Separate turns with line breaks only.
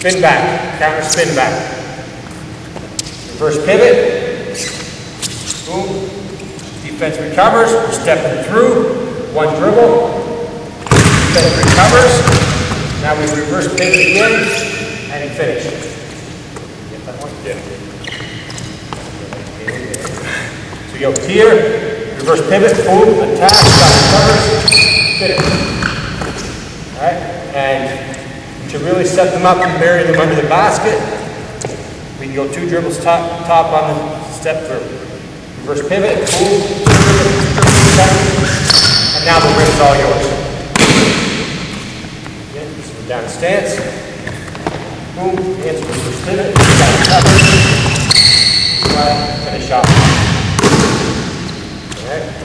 spin back, counter spin back. Reverse pivot, boom, defense recovers, we're stepping through, one dribble, defense recovers, now we reverse pivot again, and finish. Get that one? Yeah. So you go here, reverse pivot, boom, attack, stop, recovers, finish. Alright, and to really set them up and bury them under the basket, we can go 2 dribbles top on the step through. Reverse pivot, boom, and now the rim's all yours. Okay, so we're down in stance. Boom, hands reverse pivot, down cover, finish off. Alright.